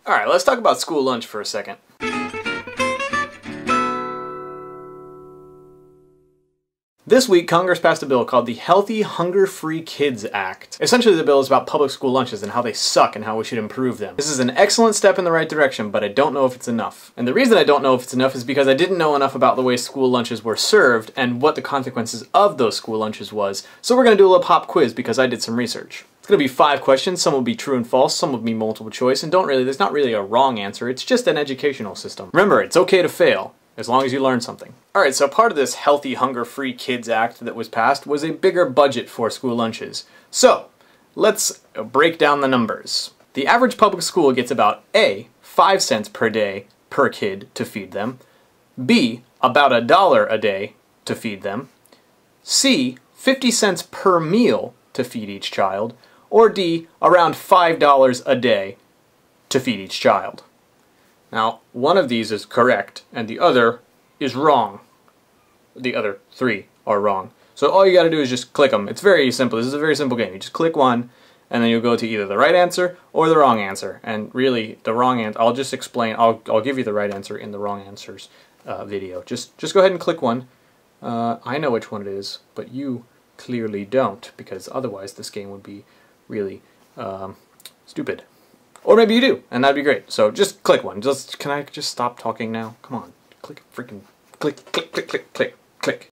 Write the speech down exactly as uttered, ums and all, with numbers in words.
Alright, let's talk about school lunch for a second. This week, Congress passed a bill called the Healthy Hunger-Free Kids Act. Essentially, the bill is about public school lunches and how they suck and how we should improve them. This is an excellent step in the right direction, but I don't know if it's enough. And the reason I don't know if it's enough is because I didn't know enough about the way school lunches were served and what the consequences of those school lunches was. So we're going to do a little pop quiz because I did some research. It's going to be five questions. Some will be true and false, some will be multiple choice, and don't really, there's not really a wrong answer. It's just an educational system. Remember, it's okay to fail, as long as you learn something. Alright, so part of this Healthy Hunger-Free Kids Act that was passed was a bigger budget for school lunches. So, let's break down the numbers. The average public school gets about A, five cents per day per kid to feed them, B, about a dollar a day to feed them, C, fifty cents per meal to feed each child, or D, around five dollars a day to feed each child. Now, one of these is correct, and the other is wrong. The other three are wrong. So all you gotta do is just click them. It's very simple. This is a very simple game. You just click one, and then you'll go to either the right answer or the wrong answer. And really, the wrong answer, I'll just explain, I'll, I'll give you the right answer in the wrong answers uh, video. Just, just go ahead and click one. Uh, I know which one it is, but you clearly don't, because otherwise this game would be really um, stupid. Or maybe you do, and that'd be great. So just click one. Just can I just stop talking now? Come on. Click freaking click click click click click click.